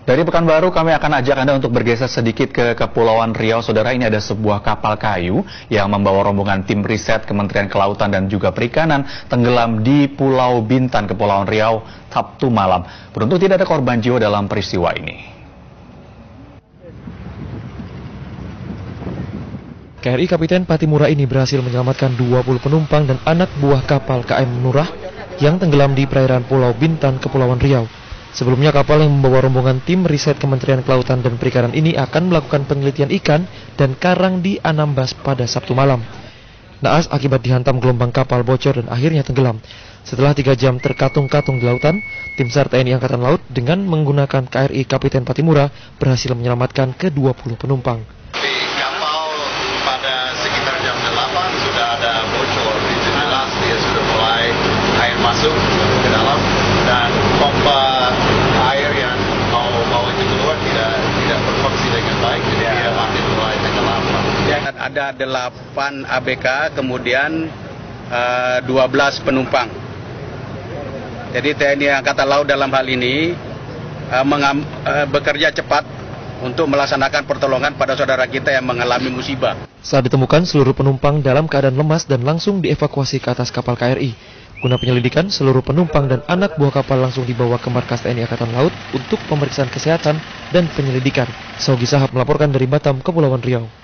Dari Pekanbaru kami akan ajak Anda untuk bergeser sedikit ke Kepulauan Riau. Saudara, ini ada sebuah kapal kayu yang membawa rombongan tim riset Kementerian Kelautan dan juga Perikanan tenggelam di Pulau Bintan, Kepulauan Riau, Sabtu malam. Beruntung tidak ada korban jiwa dalam peristiwa ini. KRI Kapiten Patimura ini berhasil menyelamatkan 20 penumpang dan anak buah kapal KM Nurah yang tenggelam di perairan Pulau Bintan, Kepulauan Riau. Sebelumnya kapal yang membawa rombongan tim riset Kementerian Kelautan dan Perikanan ini akan melakukan penelitian ikan dan karang di Anambas pada Sabtu malam. Naas akibat dihantam gelombang kapal bocor dan akhirnya tenggelam. Setelah 3 jam terkatung-katung di lautan, tim SAR TNI Angkatan Laut dengan menggunakan KRI Kapiten Patimura berhasil menyelamatkan ke-20 penumpang. Di kapal pada sekitar jam 8 sudah ada bocor, itu jelas dia sudah mulai air masuk ke dalam dan pompa air yang mau itu keluar tidak berfungsi dengan baik, jadi dia mati mulai tenggelam. Ada 8 ABK, kemudian 12 penumpang. Jadi TNI Angkatan Laut dalam hal ini bekerja cepat untuk melaksanakan pertolongan pada saudara kita yang mengalami musibah. Saat ditemukan, seluruh penumpang dalam keadaan lemas dan langsung dievakuasi ke atas kapal KRI. Guna penyelidikan, seluruh penumpang dan anak buah kapal langsung dibawa ke markas TNI Angkatan Laut untuk pemeriksaan kesehatan dan penyelidikan. Saugi Sahab melaporkan dari Batam, Kepulauan Riau.